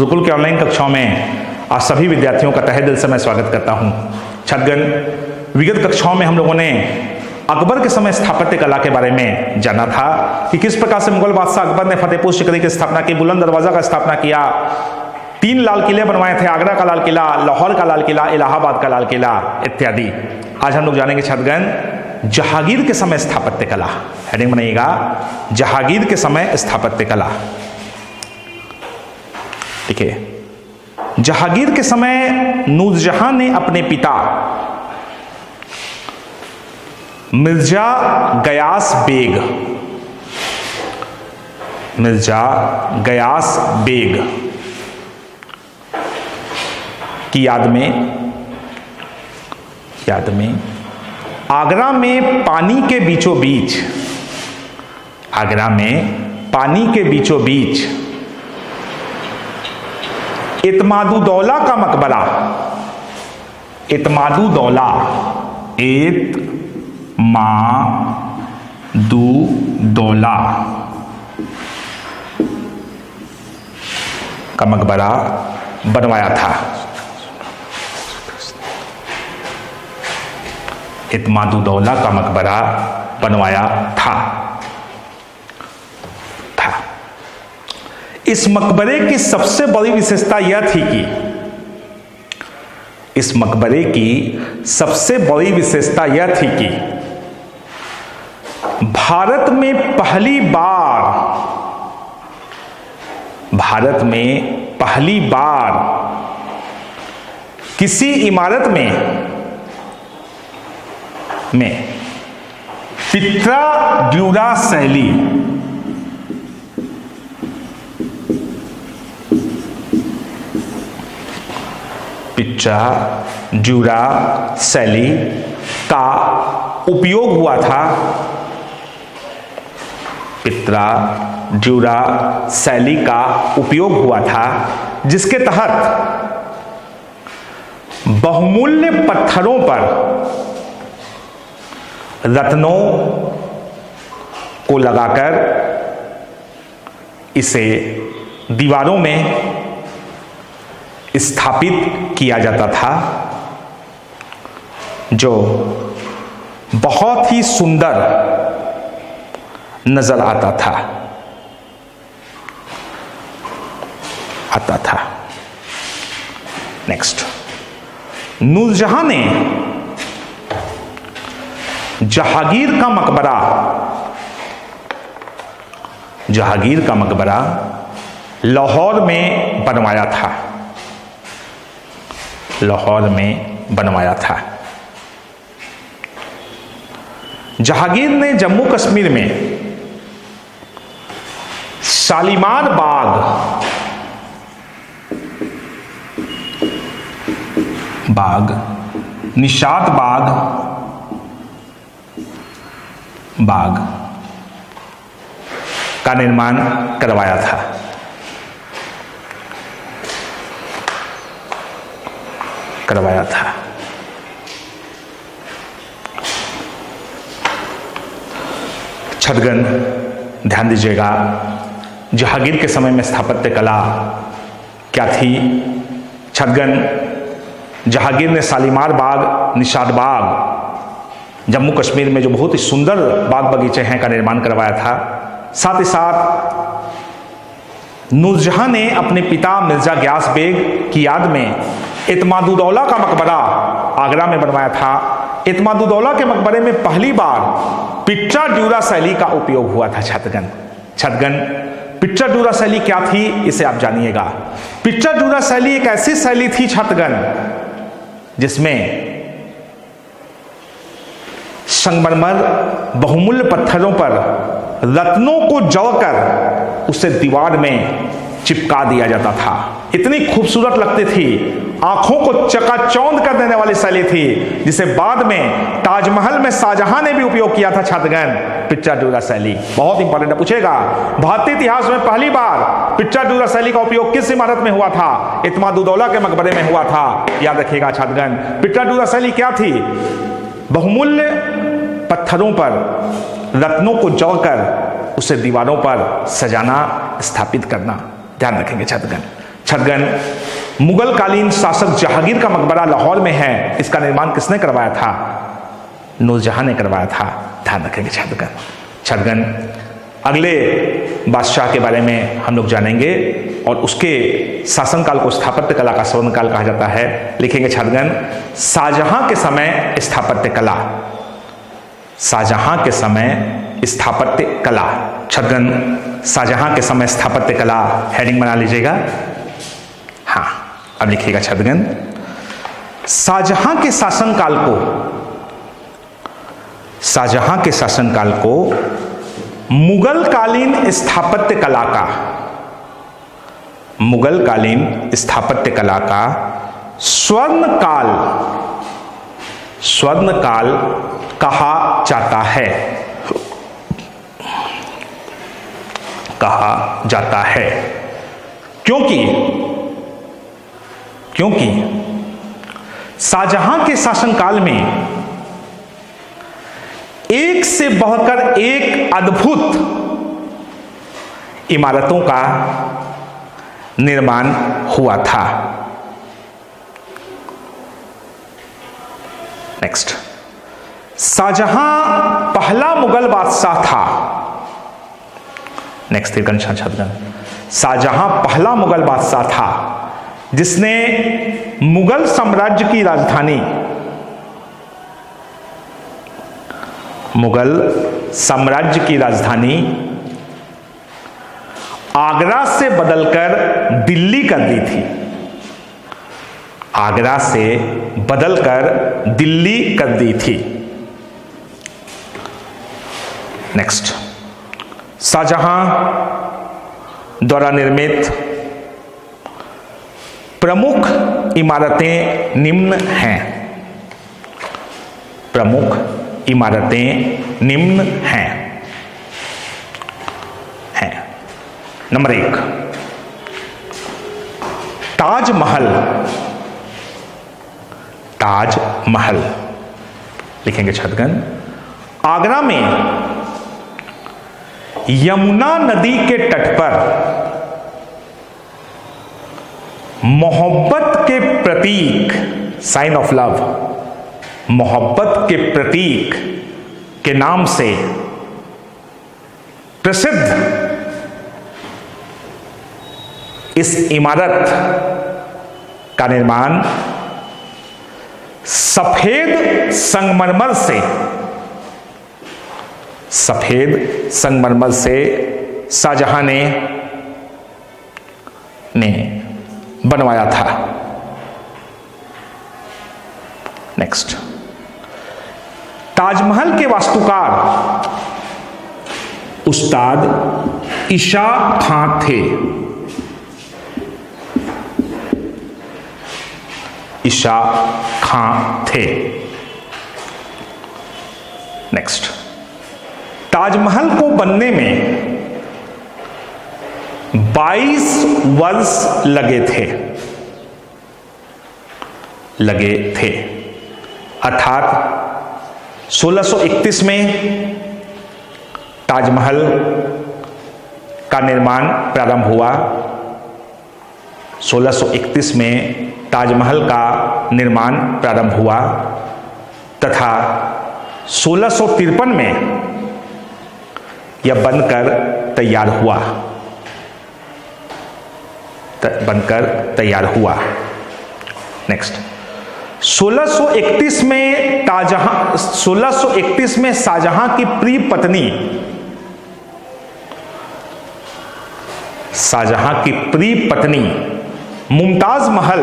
गुरुकुल के ऑनलाइन कक्षाओं में आप सभी विद्यार्थियों का तहे दिल से मैं स्वागत करता हूं। छात्रगण, विगत कक्षाओं में हम लोगों ने अकबर के समय स्थापत्य कला के बारे में जाना था कि किस प्रकार से मुगल बादशाह अकबर ने फतेहपुर सीकरी की स्थापना की, बुलंद दरवाजा का स्थापना किया, 3 लाल किले बनवाए थे, आगरा का लाल किला, लाहौर का लाल किला, इलाहाबाद का लाल किला इत्यादि। आज हम लोग जानेंगे छात्रगण जहांगीर के समय स्थापत्य कला। हेडिंग बनाइएगा, जहांगीर के समय स्थापत्य कला। ठीक है, जहांगीर के समय नूरजहां ने अपने पिता मिर्जा गयास बेग की याद में आगरा में पानी के बीचों बीच इत्मादुद्दौला का मकबरा, इत्मादुद्दौला का मकबरा बनवाया था। इत्मादुद्दौला का मकबरा बनवाया था। इस मकबरे की सबसे बड़ी विशेषता यह थी कि भारत में पहली बार किसी इमारत में पित्रा ड्यूरा शैली का उपयोग हुआ था। पित्रा ड्यूरा शैली का उपयोग हुआ था, जिसके तहत बहुमूल्य पत्थरों पर रत्नों को लगाकर इसे दीवारों में स्थापित किया जाता था, जो बहुत ही सुंदर नजर आता था। नेक्स्ट, नूरजहां ने जहांगीर का मकबरा लाहौर में बनवाया था। जहांगीर ने जम्मू कश्मीर में शालीमार बाग, निशात बाग का निर्माण करवाया था। छात्रगण, ध्यान दीजिएगा, जहांगीर के समय में स्थापत्य कला क्या थी। छात्रगण, जहांगीर ने शालीमार बाग, निशात बाग, जम्मू कश्मीर में जो बहुत ही सुंदर बाग बगीचे हैं का निर्माण करवाया था। साथ ही साथ नूरजहां ने अपने पिता मिर्जा गयास बेग की याद में इत्मादुद्दौला का मकबरा आगरा में बनवाया था। इत्मादुद्दौला के मकबरे में पहली बार पिट्रा ड्यूरा शैली का उपयोग हुआ था। छात्रगण, पिट्रा ड्यूरा शैली क्या थी, इसे आप जानिएगा। पिट्रा ड्यूरा शैली एक ऐसी शैली थी छात्रगण, जिसमें संगमरमर बहुमूल्य पत्थरों पर रत्नों को जोड़कर उसे दीवार में चिपका दिया जाता था। इतनी खूबसूरत लगती थी, आंखों को चकाचौंध कर देने वाली शैली थी, जिसे बाद में ताजमहल में शाहजहां ने भी उपयोग किया था। छात्रगण, पिट्रा ड्यूरा शैली बहुत इंपॉर्टेंट है, पूछेगा। भारतीय इतिहास में पहली बार पिट्रा ड्यूरा शैली का उपयोग किस इमारत में हुआ था? इत्मादुद्दौला के मकबरे में हुआ था। याद रखिएगा छात्रगण, पिट्रा ड्यूरा शैली क्या थी? बहुमूल्य पत्थरों पर रत्नों को जोड़कर उसे दीवारों पर सजाना, स्थापित करना। ध्यान रखेंगे छात्रगण। छदगन, मुगल कालीन शासक जहांगीर का मकबरा लाहौर में है, इसका निर्माण किसने करवाया था? नूरजहां ने करवाया था। ध्यान रखेंगे छदगन। छदगन, अगले बादशाह के बारे में हम लोग जानेंगे और उसके शासनकाल को स्थापत्य कला का स्वर्णकाल कहा जाता है। लिखेंगे छदगन, शाहजहां के समय स्थापत्य कला। शाहजहां के समय स्थापत्य कला। छदगन, शाहजहां के समय स्थापत्य कला, हेडिंग बना लीजिएगा। हाँ, अब लिखिएगा छदगन, शाहजहां के शासनकाल को मुगल कालीन स्थापत्य कला का स्वर्णकाल कहा जाता है। क्योंकि शाहजहां के शासनकाल में एक से बढ़कर एक अद्भुत इमारतों का निर्माण हुआ था। नेक्स्ट, शाहजहां पहला मुगल बादशाह था। नेक्स्ट छदगन, शाहजहां पहला मुगल बादशाह था जिसने मुगल साम्राज्य की राजधानी आगरा से बदलकर दिल्ली कर दी थी। आगरा से बदलकर दिल्ली कर दी थी। नेक्स्ट, शाहजहां द्वारा निर्मित प्रमुख इमारतें निम्न हैं। नंबर 1, ताजमहल। लिखेंगे छदगन, आगरा में यमुना नदी के तट पर मोहब्बत के प्रतीक, साइन ऑफ लव, मोहब्बत के प्रतीक के नाम से प्रसिद्ध इस इमारत का निर्माण सफेद संगमरमर से शाहजहां ने बनवाया था। नेक्स्ट, ताजमहल के वास्तुकार उस्ताद ईशा खां थे। नेक्स्ट, ताजमहल को बनने में 22 वर्ष लगे थे। अर्थात 1631 में ताजमहल का निर्माण प्रारंभ हुआ। 1631 में ताजमहल का निर्माण प्रारंभ हुआ तथा 1653 में यह बनकर तैयार हुआ। नेक्स्ट, 1631 में शाहजहां की प्रिय पत्नी मुमताज महल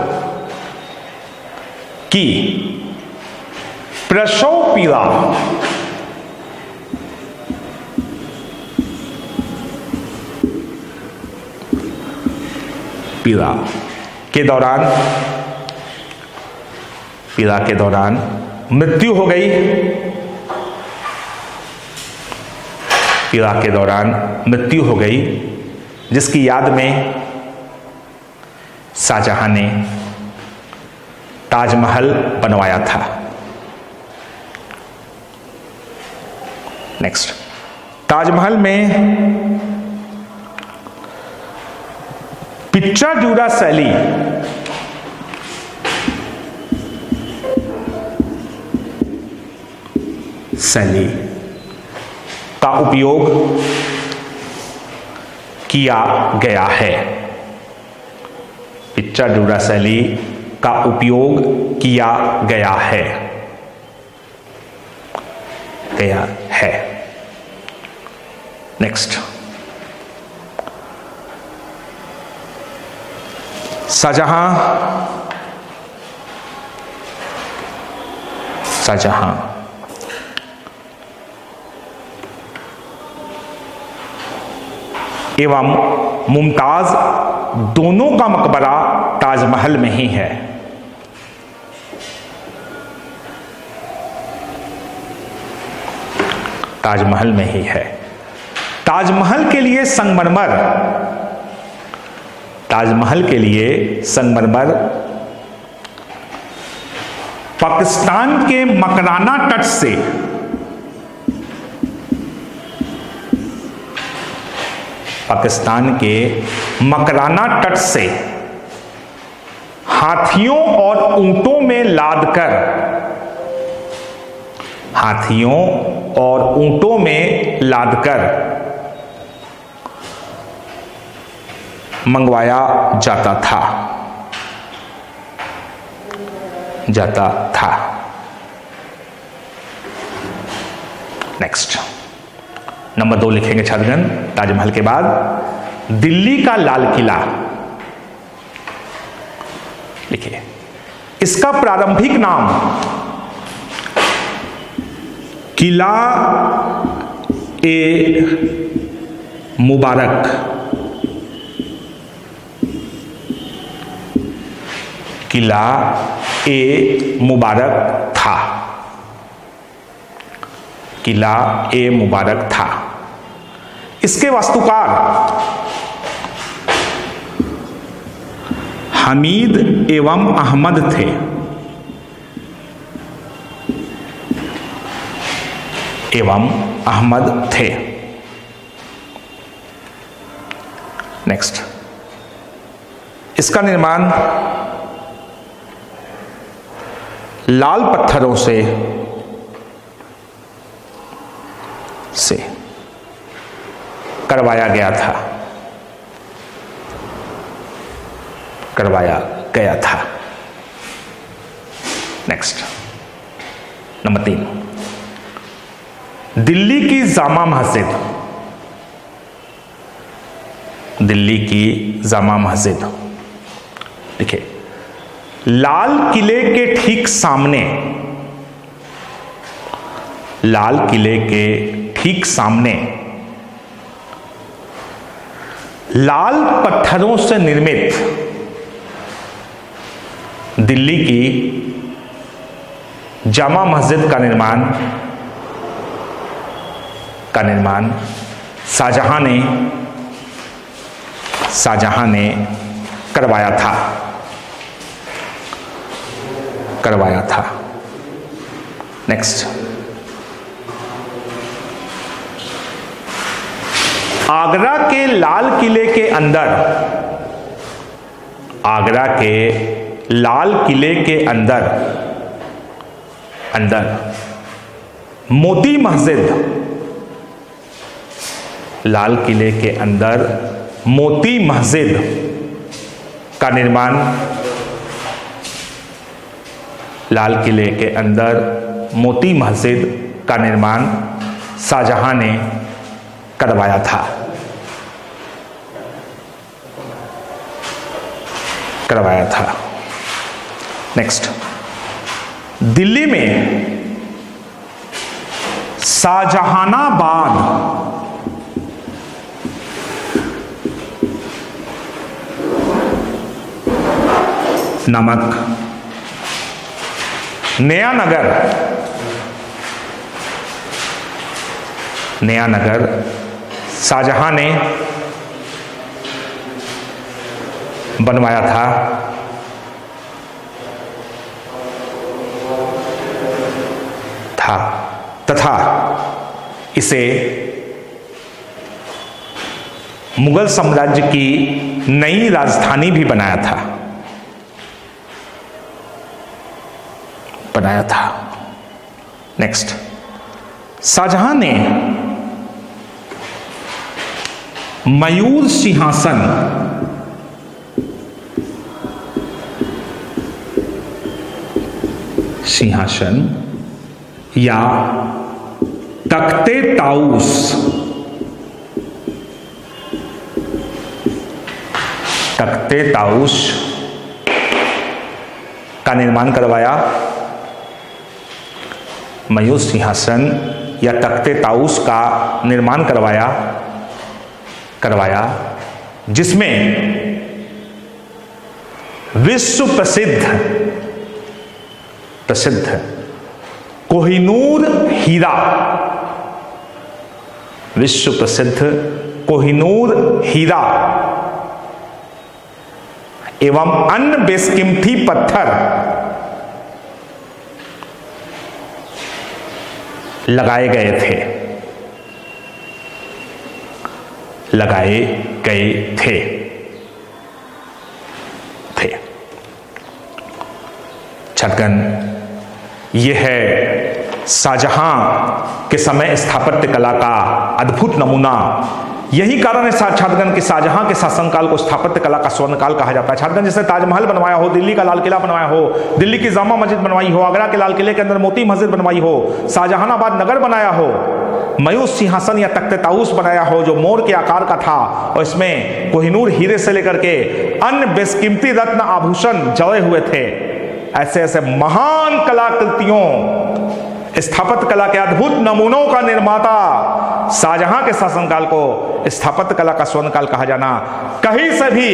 की प्रसव पीड़ा के दौरान मृत्यु हो गई। जिसकी याद में शाहजहां ने ताजमहल बनवाया था। नेक्स्ट, ताजमहल में पिच्चाडूरा शैली का उपयोग किया गया है। पिच्चाडूरा शैली का उपयोग किया गया है। नेक्स्ट, शाहजहां एवं मुमताज दोनों का मकबरा ताजमहल में ही है। ताजमहल में ही है। ताजमहल के लिए संगमरमर पाकिस्तान के मकराना तट से हाथियों और ऊंटों में लादकर मंगवाया जाता था। नेक्स्ट, नंबर 2 लिखेंगे छात्रगण। ताजमहल के बाद दिल्ली का लाल किला लिखिए। इसका प्रारंभिक नाम किला ए मुबारक था। किला ए मुबारक था। इसके वास्तुकार हमीद एवं अहमद थे। नेक्स्ट, इसका निर्माण लाल पत्थरों से करवाया गया था। नेक्स्ट, नंबर 3, दिल्ली की जामा मस्जिद देखिए। लाल किले के ठीक सामने लाल पत्थरों से निर्मित दिल्ली की जामा मस्जिद का निर्माण शाहजहां ने करवाया था। नेक्स्ट, आगरा के लाल किले के अंदर मोती मस्जिद का निर्माण शाहजहां ने करवाया था। नेक्स्ट, दिल्ली में शाहजहानाबाद नामक नया नगर शाहजहां ने बनवाया था। तथा इसे मुगल साम्राज्य की नई राजधानी भी बनाया था। नेक्स्ट, शाहजहां ने मयूर सिंहासन या तख्ते ताऊस का निर्माण करवाया। मयूर सिंहासन या तख्ते ताऊस का निर्माण करवाया जिसमें विश्व प्रसिद्ध कोहिनूर हीरा एवं अन्य बेशकीमती पत्थर लगाए गए थे। छतगन यह है शाहजहां के समय स्थापत्य कला का अद्भुत नमूना। यही कारण है छात्रगण कि शाहजहां के शासनकाल को स्थापत्य कला का स्वर्णकाल कहा जाता है। छात्रगण जैसे ताजमहल बनवाया हो, दिल्ली का लाल किला बनवाया हो, दिल्ली की जामा मस्जिद बनवाई हो, आगरा के लाल किले के अंदर मोती मस्जिद बनवाई हो, शाहजहानाबाद नगर बनाया हो, मयूर सिंहासन या तख्ते ताऊस बनाया हो जो मोर के आकार का था और इसमें कोहिनूर हीरे से लेकर के अन्य बेशकीमती रत्न आभूषण जड़े हुए थे। ऐसे ऐसे महान कलाकृतियों, स्थापत्य कला के अद्भुत नमूनों का निर्माता शाहजहां के शासनकाल को स्थापत्य कला का स्वर्णकाल कहा जाना कहीं से भी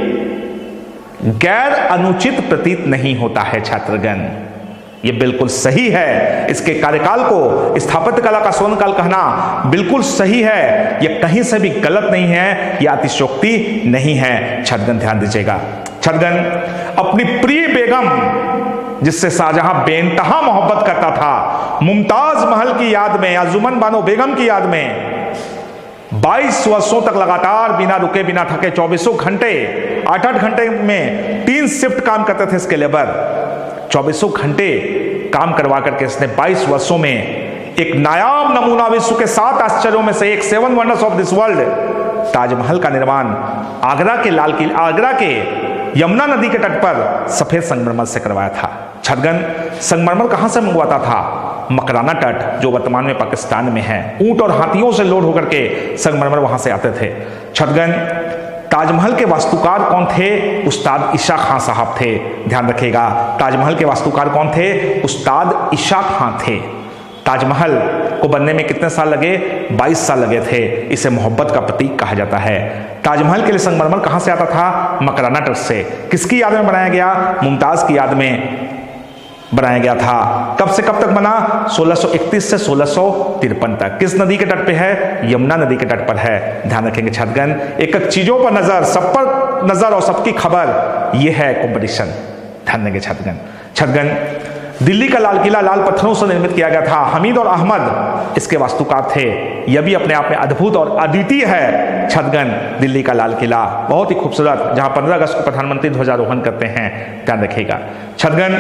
गैर अनुचित प्रतीत नहीं होता है। छात्रगण ये बिल्कुल सही है, इसके कार्यकाल को स्थापत्य कला का स्वर्णकाल कहना बिल्कुल सही है, यह कहीं से भी गलत नहीं है, यह अतिशयोक्ति नहीं है। छात्रगण ध्यान दीजिएगा। छात्रगण अपनी प्रिय बेगम जिससे शाहजहां बेइंतहा मोहब्बत करता था, मुमताज महल की याद में, अंजुमन बानो बेगम की याद में 22 वर्षों तक लगातार बिना रुके बिना थके 24 घंटे 8-8 घंटे में 3 शिफ्ट काम करते थे इसके लेबर। 24 घंटे काम करवा करके इसने 22 वर्षों में एक नायाब नमूना, विश्व के 7 आश्चर्यों में से एक, 7 wonders of this world, Taj Mahal का निर्माण आगरा के यमुना नदी के तट पर सफेद संगमरमर से करवाया था। छतगन संगमरमर कहां से मंगवाता था? मकराना तट जो वर्तमान में पाकिस्तान में है। ऊंट और हाथियों से लोड होकर के संगमरमर वहां से आते थे। छतगन ताजमहल के वास्तुकार कौन थे? उस्ताद ईशा खां साहब थे। ध्यान रखिएगा, ताजमहल के वास्तुकार कौन थे? उस्ताद ईशा खां थे। ताजमहल को बनने में कितने साल लगे? 22 साल लगे थे। इसे मोहब्बत का प्रतीक कहा जाता है। ताजमहल के लिए संगमरमर कहां से आता था? मकराना तट से। किसकी याद में बनाया गया? मुमताज की याद में बनाया गया था। कब से कब तक बना? 1631 से 1653 तक। किस नदी के तट पे है? यमुना नदी के तट पर है। ध्यान रखेंगे छात्रगण, एक एक चीजों पर नजर, सब पर नजर और सबकी खबर, यह है कंपटीशन। ध्यान देंगे छात्रगण। छात्रगण दिल्ली का लाल किला लाल पत्थरों से निर्मित किया गया था। हमीद और अहमद इसके वास्तुकार थे। यह भी अपने आप में अद्भुत और अद्वितीय है। छतगन दिल्ली का लाल किला बहुत ही खूबसूरत, जहां 15 अगस्त को प्रधानमंत्री ध्वजारोहण करते हैं। ध्यान रखिएगा। छतगन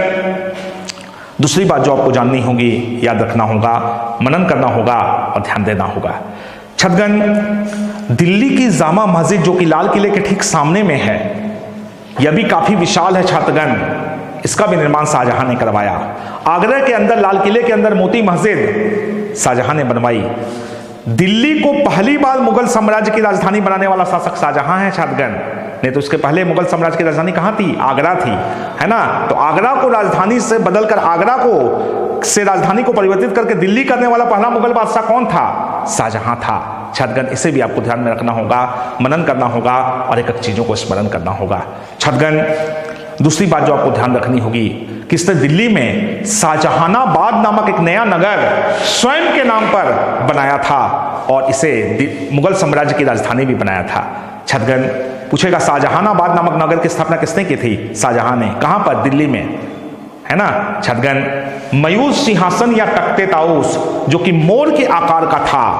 दूसरी बात जो आपको जाननी होगी, याद रखना होगा, मनन करना होगा और ध्यान देना होगा। छतगन दिल्ली की जामा मस्जिद जो कि लाल किले के ठीक सामने में है, यह भी काफी विशाल है। छात्रगण इसका भी निर्माण शाहजहां ने करवाया। आगरा के अंदर लाल किले के अंदर मोती मस्जिद शाहजहां ने बनवाई। दिल्ली को पहली बार मुगल साम्राज्य की राजधानी बनाने वाला शासक शाहजहां है। छात्रगण नहीं तो उसके पहले मुगल साम्राज्य की राजधानी कहां थी? आगरा थी, है ना। तो आगरा को राजधानी से बदलकर आगरा को से राजधानी को परिवर्तित करके दिल्ली करने वाला पहला मुगल बादशाह कौन था? शाहजहां था। छात्रगण इसे भी आपको ध्यान में रखना होगा, मनन करना होगा और एक एक चीजों को स्मरण करना होगा। छात्रगण दूसरी बात जो आपको ध्यान रखनी होगी कि इसने दिल्ली में शाहजहानाबाद नामक एक नया नगर स्वयं के नाम पर बनाया था और इसे मुगल साम्राज्य की राजधानी भी बनाया था। छात्रगण पूछेगा शाहजहानाबाद नामक नगर की स्थापना किसने की थी? शाहजहां ने। कहां पर? दिल्ली में, है ना। छात्रगण मयूर सिंहासन या तख्ते ताऊस जो कि मोर के आकार का था,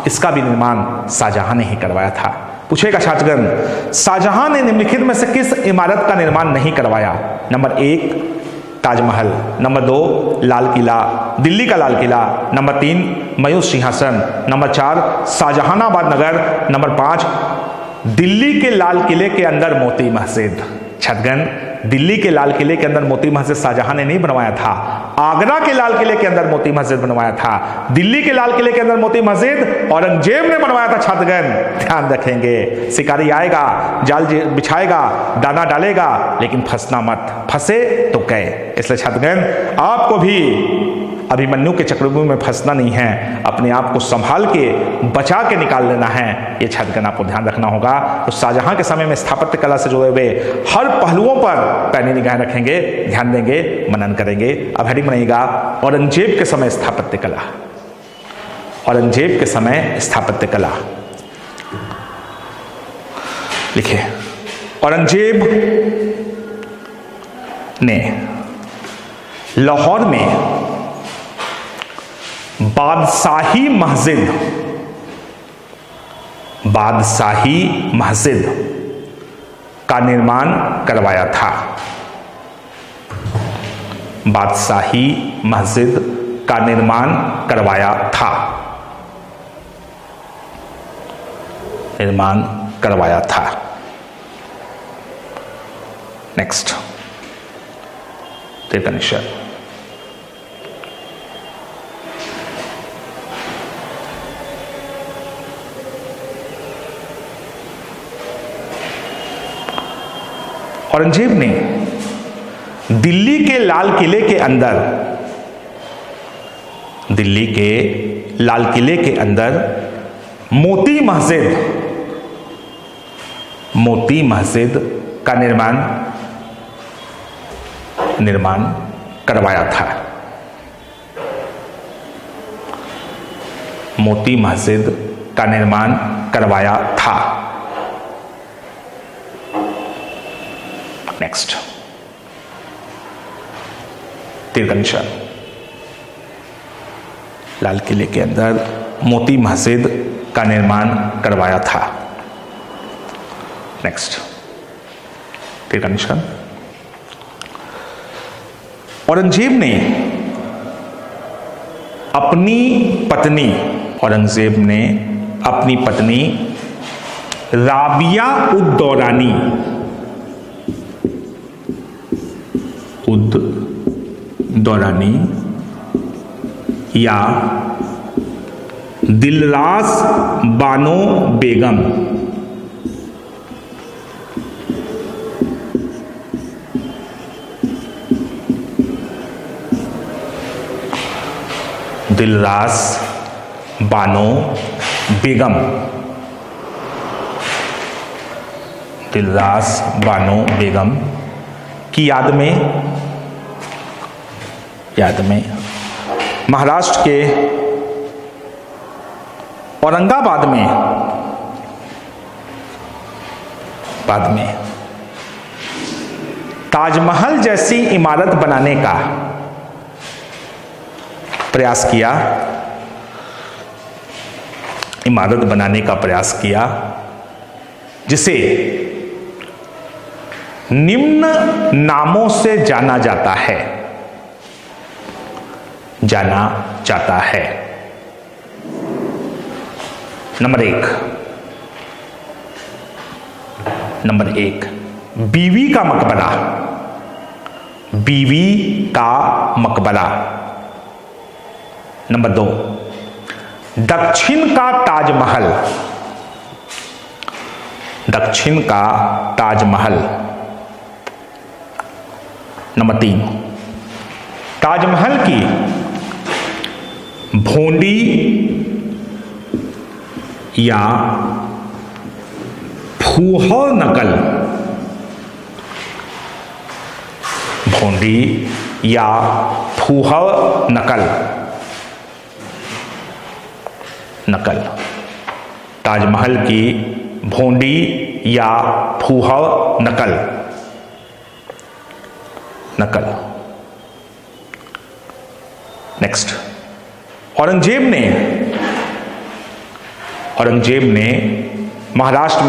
इसका भी निर्माण शाहजहां ने ही करवाया था। पूछेगा छात्रगण, शाहजहां ने निम्नलिखित में से किस इमारत का निर्माण नहीं करवाया? नंबर 1 ताजमहल, नंबर 2 लाल किला, दिल्ली का Lal Qila, number 3 Mayur Singhasan, number 4 Shahjahanabad Nagar, number 5 Delhi के लाल किले के अंदर मोती मस्जिद। छात्रगण, दिल्ली के लाल किले के अंदर मोती मस्जिद शाहजहां ने नहीं बनवाया था, आगरा के लाल किले के अंदर मोती मस्जिद बनवाया था। दिल्ली के लाल किले के अंदर मोती मस्जिद औरंगजेब ने बनवाया था। छात्रगण ध्यान रखेंगे, शिकारी आएगा, जाल बिछाएगा, दाना डालेगा, लेकिन फंसना मत, फंसे तो गए। इसलिए छात्रगण आपको भी अभिमन्यु के चक्रव्यूह में फंसना नहीं है, अपने आप को संभाल के बचा के निकाल लेना है। ये छात्रगण आपको ध्यान रखना होगा। तो शाहजहां के समय में स्थापत्य कला से जुड़े हुए हर पहलुओं पर पैनी निगाह रखेंगे, ध्यान देंगे, मनन करेंगे। अब हेडिंग बनाइएगा, औरंगजेब के समय स्थापत्य कला। औरंगजेब के समय स्थापत्य कला लिखिए। औरंगजेब ने लाहौर में बादशाही मस्जिद का निर्माण करवाया था। बादशाही मस्जिद का निर्माण करवाया था। निर्माण करवाया था। नेक्स्ट, तीर्थनिश्चर। औरंगजेब ने दिल्ली के लाल किले के अंदर, दिल्ली के लाल किले के अंदर मोती मस्जिद का निर्माण करवाया था। मोती मस्जिद का निर्माण करवाया था। नेक्स्ट, तीर्थनिश्चर। लाल किले के अंदर मोती मस्जिद का निर्माण करवाया था। नेक्स्ट, तीर्थनिश्चर। औरंगजेब ने अपनी पत्नी राबिया उद दौरानी या दिलरास बानो बेगम दिलरास बानो बेगम की याद में महाराष्ट्र के औरंगाबाद में ताजमहल जैसी इमारत बनाने का प्रयास किया, जिसे निम्न नामों से जाना जाता है। नंबर एक बीवी का मकबरा। नंबर 2 दक्षिण का ताजमहल। नंबर 3 ताजमहल की भोंडी या फूहड़ नकल। ताजमहल की भोंडी या फूहड़ नकल। नेक्स्ट, औरंगजेब ने औरंगजेब ने महाराष्ट्र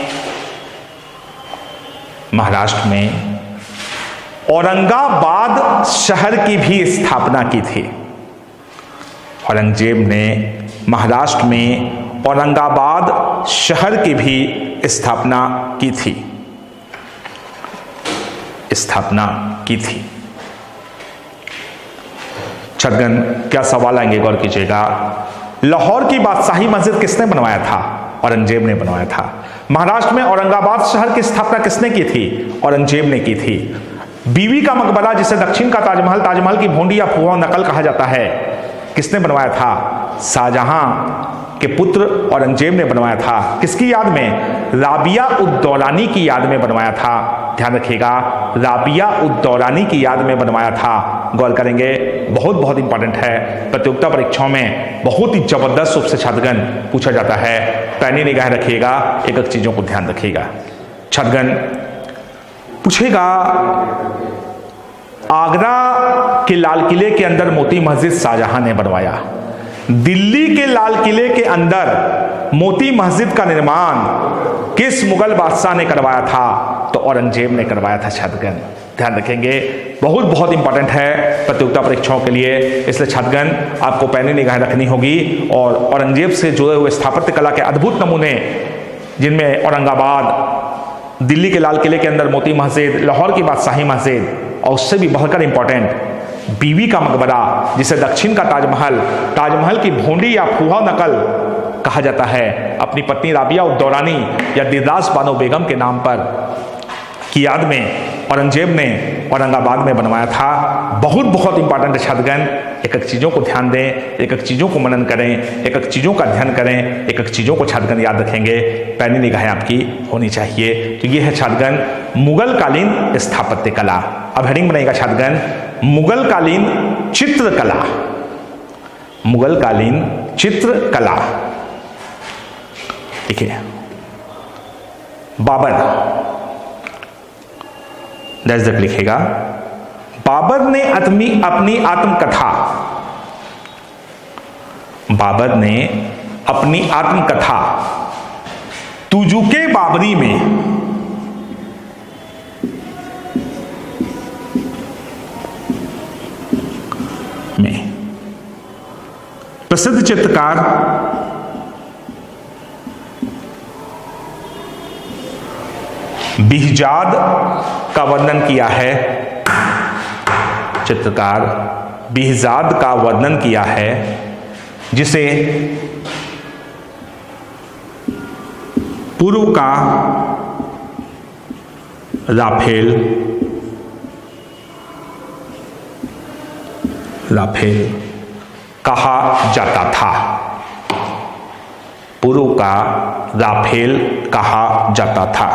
में औरंगाबाद शहर की भी स्थापना की थी। औरंगजेब ने महाराष्ट्र में औरंगाबाद शहर की भी स्थापना की थी। छदगन, क्या सवाल आएंगे, गौर कीजिएगा। लाहौर की बादशाही मस्जिद किसने बनवाया था? औरंगजेब ने बनवाया था। महाराष्ट्र में औरंगाबाद शहर की स्थापना किसने की थी? औरंगजेब ने की थी। बीवी का मकबरा, जिसे दक्षिण का ताजमहल, ताजमहल की भोंडी या फुआ नकल कहा जाता है, किसने बनवाया था? शाहजहां के पुत्र औरंगजेब ने बनवाया था। किसकी याद में? राबिया उद दौरानी की याद में बनवाया था। ध्यान रखिएगा, राबिया उद दौरानी की याद में बनवाया था। गौर करेंगे, बहुत इंपॉर्टेंट है। प्रतियोगिता परीक्षाओं में बहुत ही जबरदस्त रूप से छात्रगण पूछा जाता है। पैनी निगाह रखिएगा, एक एक चीजों को ध्यान रखिएगा। छात्रगण पूछेगा, आगरा के लाल किले के अंदर मोती मस्जिद शाहजहां ने बनवाया। दिल्ली के लाल किले के अंदर मोती मस्जिद का निर्माण किस मुगल बादशाह ने करवाया था? तो औरंगजेब ने करवाया था। छात्रगण ध्यान रखेंगे, बहुत इंपॉर्टेंट है प्रतियोगिता परीक्षाओं के लिए, इसलिए छात्रगण आपको पैनी निगाह रखनी होगी। और औरंगजेब से जुड़े हुए स्थापत्य कला के अद्भुत नमूने, जिनमें औरंगाबाद, दिल्ली के लाल किले के अंदर मोती मस्जिद, लाहौर की बादशाही मस्जिद, और उससे भी बढ़कर इंपॉर्टेंट बीवी का मकबरा, जिसे दक्षिण का ताजमहल, ताजमहल की भोंडी या फुहा नकल कहा जाता है, अपनी पत्नी राबिया उद दौरानी या दिलरास बानो बेगम के नाम पर की याद में औरंगजेब ने औरंगाबाद में बनवाया था। बहुत इंपॉर्टेंट है छात्रगण, एक एक चीजों को ध्यान दें, एक एक चीजों को मनन करें, एक एक चीजों का अध्ययन करें, एक एक चीजों को छात्रगण याद रखेंगे। पैनी निगाहें आपकी होनी चाहिए। तो ये है छात्रगण मुगल कालीन स्थापत्य कला। अब हेडिंग बनाएगा छात्रगण, मुगल कालीन चित्रकला। मुगल कालीन चित्रकला। देखिए, बाबर, दर्जक लिखेगा, बाबर ने अपनी आत्मकथा, बाबर ने अपनी आत्मकथा तुजुके बाबरी में प्रसिद्ध चित्रकार बिहजाद का वर्णन किया है। चित्रकार बिहजाद का वर्णन किया है, जिसे पूर्व का राफेल कहा जाता था। पूर्व का राफेल कहा जाता था।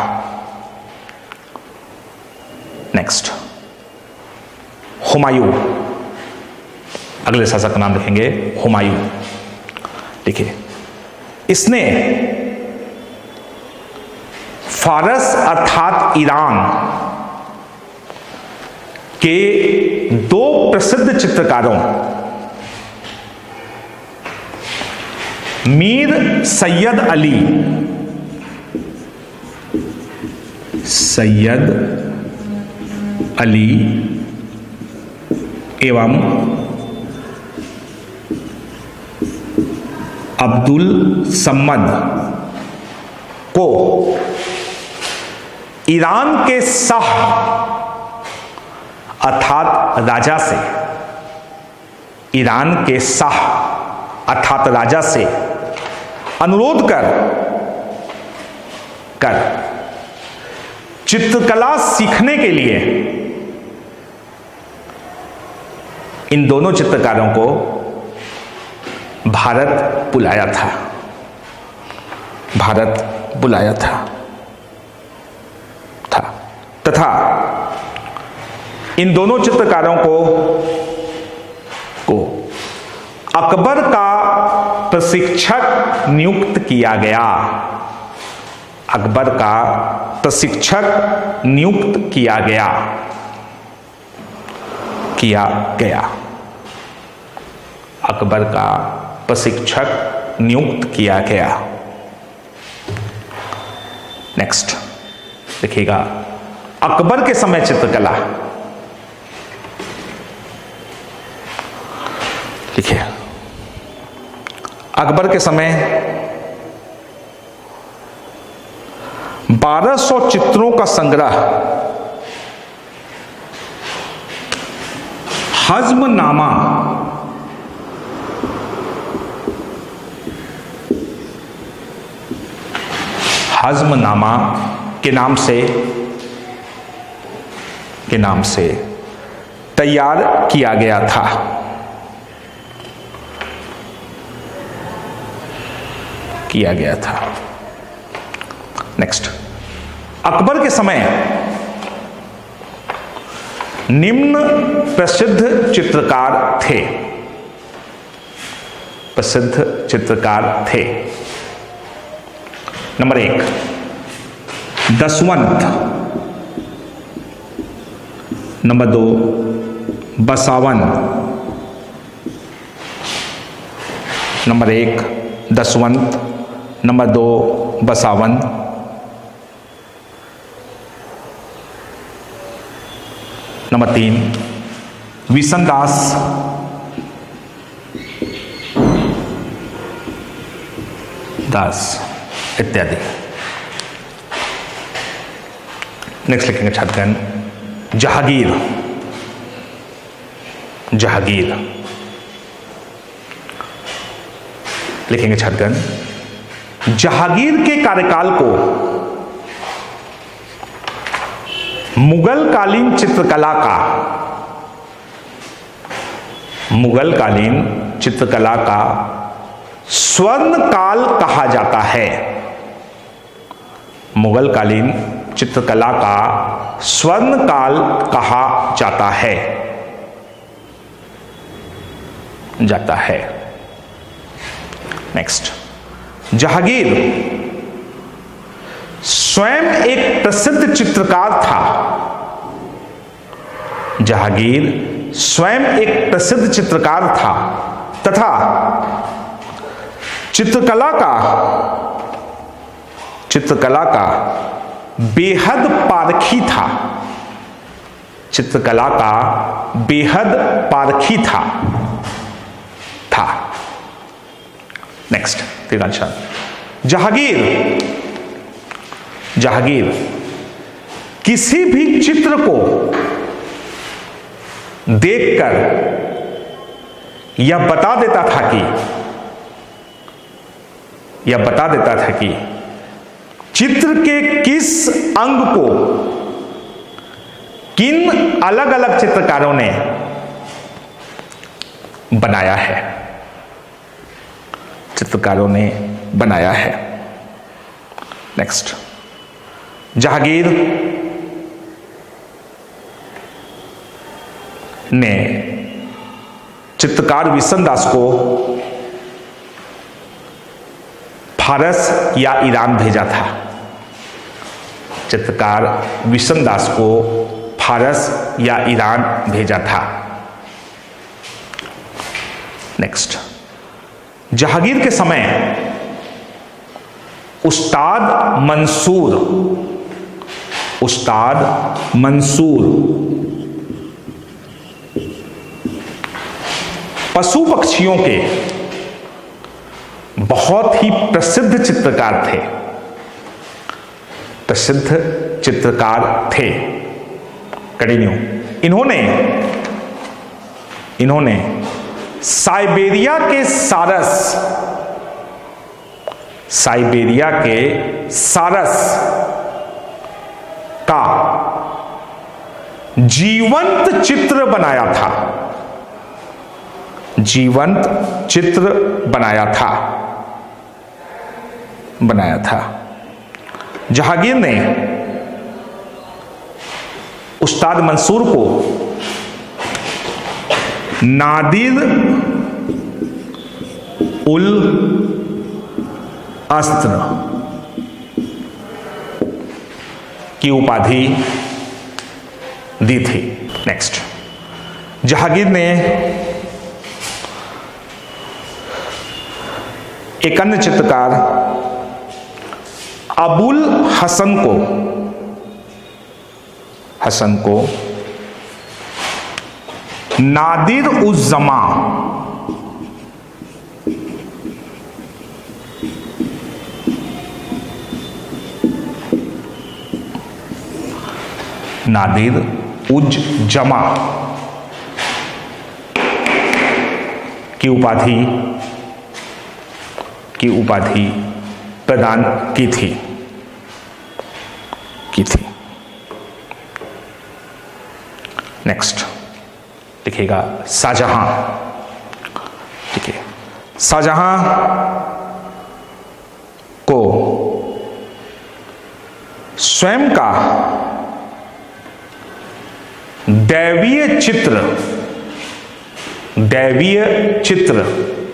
नेक्स्ट, हुमायूं, अगले शासक का नाम लिखेंगे हुमायूं। देखिए, इसने फारस अर्थात ईरान के दो प्रसिद्ध चित्रकारों मीर सैयद अली एवं अब्दुल सम्मद को ईरान के शाह अर्थात राजा से, ईरान के शाह अर्थात राजा से अनुरोध कर चित्रकला सीखने के लिए इन दोनों चित्रकारों को भारत बुलाया था तथा इन दोनों चित्रकारों को अकबर का प्रशिक्षक नियुक्त किया गया। अकबर का प्रशिक्षक नियुक्त किया गया। अकबर का प्रशिक्षक नियुक्त किया गया। नेक्स्ट देखिएगा, अकबर के समय चित्रकला। लिखिए, अकबर के समय 1200 चित्रों का संग्रह हज़्मनामा के नाम से तैयार किया गया था। नेक्स्ट, अकबर के समय निम्न प्रसिद्ध चित्रकार थे। Number 1 Daswant, number 2 Basawan. Number 1 Daswant, number 2 Basawan. Number 3 Visandas, इत्यादि। नेक्स्ट लिखेंगे छात्रगण, जहांगीर। लिखेंगे छात्रगण, जहांगीर के कार्यकाल को मुगलकालीन चित्रकला का स्वर्ण काल कहा जाता है। मुगलकालीन चित्रकला का स्वर्ण काल कहा जाता है। नेक्स्ट, जहांगीर स्वयं एक प्रसिद्ध चित्रकार था। तथा चित्रकला का बेहद पारखी था। नेक्स्ट, तीसरा, जहांगीर किसी भी चित्र को देखकर यह बता देता था कि चित्र के किस अंग को किन अलग अलग चित्रकारों ने बनाया है। नेक्स्ट, जहांगीर ने चित्रकार विसनदास को फारस या ईरान भेजा था। नेक्स्ट, जहांगीर के समय उस्ताद मंसूर पशु पक्षियों के बहुत ही प्रसिद्ध चित्रकार थे। कंटिन्यू, इन्होंने साइबेरिया के सारस का जीवंत चित्र बनाया था। जहांगीर ने उस्ताद मंसूर को नादिर उल अस्त्र की उपाधि दी थी। नेक्स्ट, जहांगीर ने एक अन्य चित्रकार अबुल हसन को नादिर उज़ ज़मा की उपाधि प्रदान की थी। नेक्स्ट लिखिएगा शाहजहां। ठीक है, शाहजहां को स्वयं का दैवीय चित्र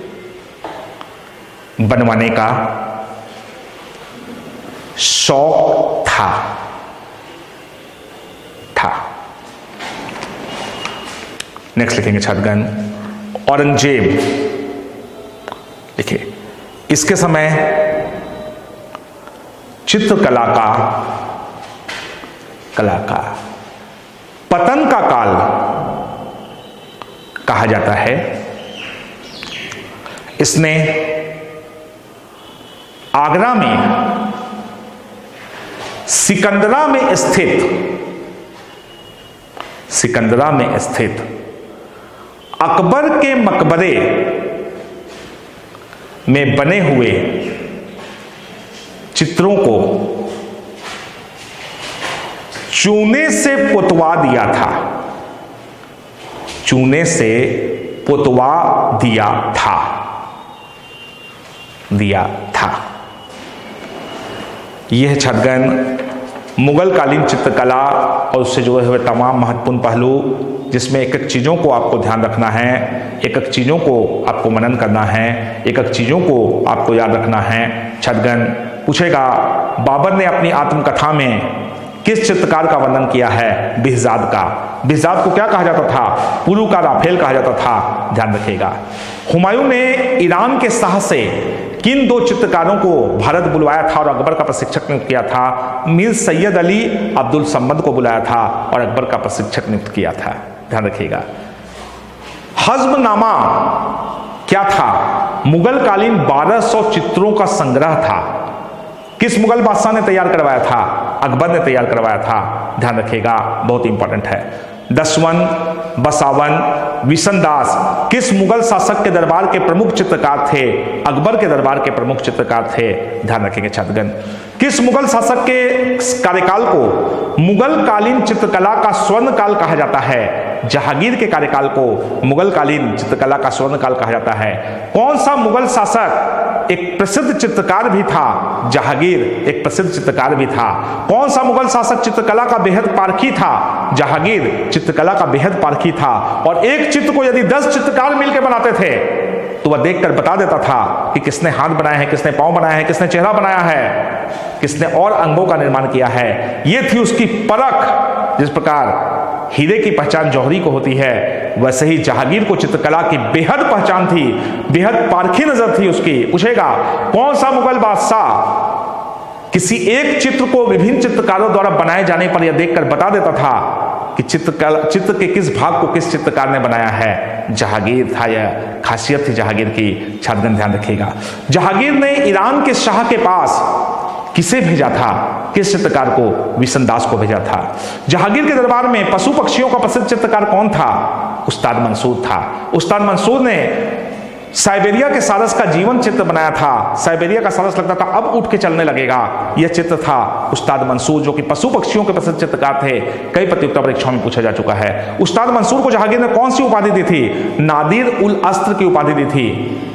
बनवाने का शौक था। नेक्स्ट लिखेंगे छात्रगण औरंगजेब। देखिए, इसके समय चित्रकला का पतन का काल कहा जाता है। इसने आगरा में सिकंदरा में स्थित अकबर के मकबरे में बने हुए चित्रों को चूने से पुतवा दिया था। यह छात्रगण मुगल कालीन चित्रकला और उससे जुड़े हुए तमाम महत्वपूर्ण पहलू, जिसमें एक एक चीज़ों को आपको ध्यान रखना है, एक एक चीज़ों को आपको मनन करना है, एक एक चीज़ों को आपको याद रखना है। छात्रगण पूछेगा, बाबर ने अपनी आत्मकथा में किस चित्रकार का वर्णन किया है? बिहजाद का। बिहजाद को क्या कहा जाता था? पुरू का राफेल कहा जाता था। ध्यान रखिएगा। हुमायूं ने ईरान के शाह से किन दो चित्रकारों को भारत बुलवाया था और अकबर का प्रशिक्षक नियुक्त किया था? मीर सैयद अली अब्दुल सम्मद को बुलाया था और अकबर का प्रशिक्षक नियुक्त किया था। ध्यान रखिएगा। हज़्मनामा क्या था? मुगल कालीन 1200 चित्रों का संग्रह था। किस मुगल बादशाह ने तैयार करवाया था? अकबर ने तैयार करवाया था। ध्यान रखिएगा, बहुत इंपॉर्टेंट है। दसवन, बसावन, विशनदास किस मुगल शासक के दरबार के प्रमुख चित्रकार थे? अकबर के दरबार के प्रमुख चित्रकार थे। ध्यान रखेंगे छात्रगण। किस मुगल शासक के कार्यकाल को मुगल कालीन चित्रकला का स्वर्ण काल कहा जाता है? जहांगीर के कार्यकाल को मुगल कालीन चित्रकला का स्वर्ण काल कहा जाता है। कौन सा मुगल शासक एक प्रसिद्ध चित्रकार भी था? जहांगीर एक प्रसिद्ध चित्रकार भी था। कौन सा मुगल शासक चित्रकला का बेहद पारखी था? जहांगीर चित्रकला का बेहद पारखी था। और एक चित्र को यदि 10 चित्रकार मिलकर बनाते थे तो वह देखकर बता देता था कि किसने हाथ बनाया है, किसने पांव बनाया है, किसने चेहरा बनाया है, किसने और अंगों का निर्माण किया है। यह थी उसकी परख। जिस प्रकार हीरे की पहचान जौहरी को होती है, वैसे ही जहांगीर को चित्रकला की बेहद पहचान थी, बेहद पारखी नजर थी उसकी। पूछेगा, कौन सा मुगल बादशाह किसी एक चित्र को विभिन्न चित्रकारों द्वारा बनाए जाने पर यह देखकर बता देता था कि चित्र के किस भाग को किस चित्रकार ने बनाया है? जहांगीर था। यह खासियत थी जहांगीर की। छात्रगण ध्यान रखिएगा। जहांगीर ने ईरान के शाह के पास किसे भेजा था? किस चित्रकार को? विशनदास को भेजा था। जहांगीर के दरबार में पशु पक्षियों का प्रसिद्ध चित्रकार कौन था? उस्ताद मंसूर था। उस्ताद मंसूर ने साइबेरिया के सारस का जीवन चित्र बनाया था। साइबेरिया का सारस लगता था अब उठ के चलने लगेगा। यह चित्र था उस्ताद मंसूर, जो कि पशु पक्षियों के प्रसिद्ध चित्रकार थे। कई प्रतियोगिता परीक्षाओं में पूछा जा चुका है। उस्ताद मंसूर को जहांगीर ने कौन सी उपाधि दी थी? नादिर उल अस्त्र की उपाधि दी थी।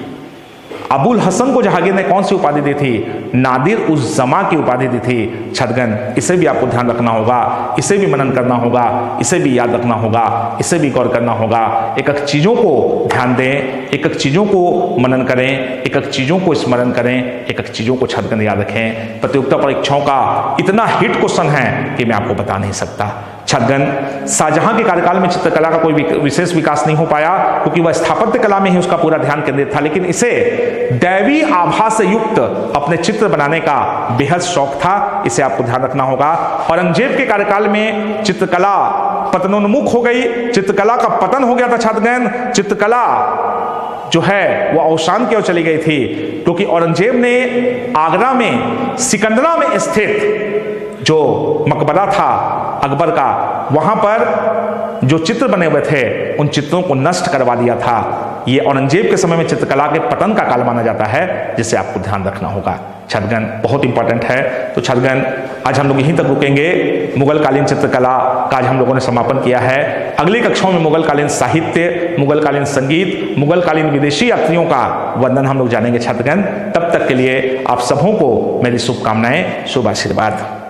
अबुल हसन को जहांगीर ने कौन सी उपाधि दी थी? नादिर उज़ ज़मा की उपाधि दी थी। छात्रगण, इसे भी आपको ध्यान रखना होगा, इसे भी मनन करना होगा, इसे भी याद रखना होगा, इसे भी गौर करना होगा। एक एक चीज़ों को ध्यान दें, एक एक चीज़ों को मनन करें, एक एक चीज़ों को स्मरण करें, एक एक चीज़ों को छात्रगण याद रखें। प्रतियोगिता परीक्षाओं का इतना हिट क्वेश्चन है कि मैं आपको बता नहीं सकता। छात्रगण, शाहजहां के कार्यकाल में चित्रकला का कोई विशेष विकास नहीं हो पाया क्योंकि वह स्थापत्य कला में ही उसका पूरा ध्यान केंद्रित था, लेकिन इसे दैवी आभा से युक्त अपने चित्र बनाने का बेहद शौक था। इसे आपको ध्यान रखना होगा। औरंगजेब के कार्यकाल में चित्रकला पतनोन्मुख हो गई, चित्रकला का पतन हो गया था छात्रगण। चित्रकला जो है वो अवसान की ओर चली गई थी क्योंकि औरंगजेब ने आगरा में सिकंदरा में स्थित जो मकबरा था अकबर का, वहां पर जो चित्र बने हुए थे उन चित्रों को नष्ट करवा दिया था। ये औरंगजेब के समय में चित्रकला के पतन का काल माना जाता है, जिसे आपको ध्यान रखना होगा। छात्रगण, बहुत इंपॉर्टेंट है। तो छात्रगण, आज हम लोग यहीं तक रुकेंगे। मुगलकालीन चित्रकला का आज हम लोगों ने समापन किया है। अगली कक्षाओं में मुगलकालीन साहित्य, मुगलकालीन संगीत, मुगलकालीन विदेशी यात्रियों का वर्णन हम लोग जानेंगे छात्रगण। तब तक के लिए आप सबों को मेरी शुभकामनाएं, शुभ आशीर्वाद।